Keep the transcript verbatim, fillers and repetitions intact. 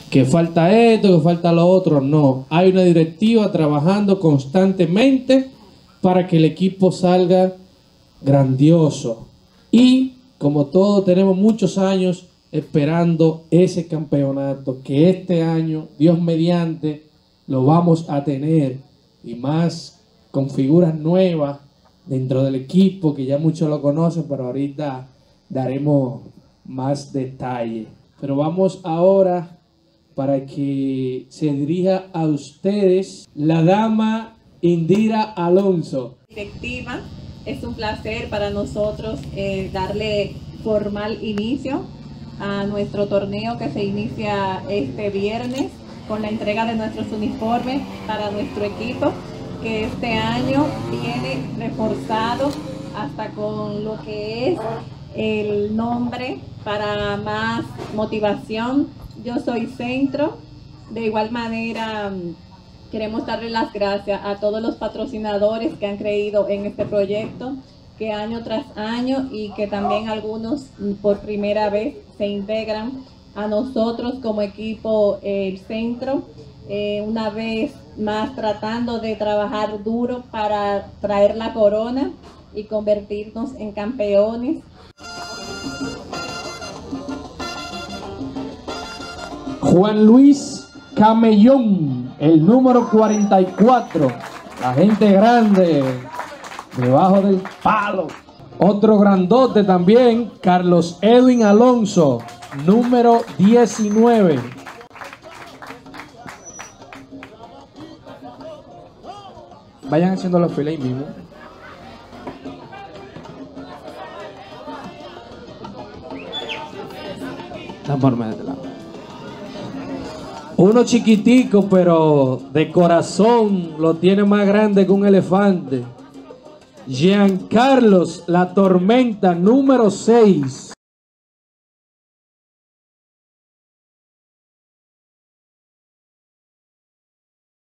que falta esto, que falta lo otro. No, hay una directiva trabajando constantemente para que el equipo salga grandioso. Y como todos tenemos muchos años esperando ese campeonato, que este año, Dios mediante, lo vamos a tener, y más con figuras nuevas dentro del equipo, que ya muchos lo conocen, pero ahorita daremos más detalle. Pero vamos ahora para que se dirija a ustedes la dama Indira Alonso. Directiva, es un placer para nosotros eh, darle formal inicio a nuestro torneo que se inicia este viernes con la entrega de nuestros uniformes para nuestro equipo, que este año viene reforzado hasta con lo que es el nombre para más motivación. Yo soy Centro. De igual manera, queremos darle las gracias a todos los patrocinadores que han creído en este proyecto, que año tras año, y que también algunos por primera vez se integran a nosotros como equipo El Centro, eh, una vez más tratando de trabajar duro para traer la corona y convertirnos en campeones. Juan Luis Camellón, el número cuarenta y cuatro, la gente grande, debajo del palo. Otro grandote también, Carlos Edwin Alonso, número diecinueve. Vayan haciendo la fila ahí mismo. Uno chiquitico, pero de corazón lo tiene más grande que un elefante. Giancarlos La Tormenta, número seis.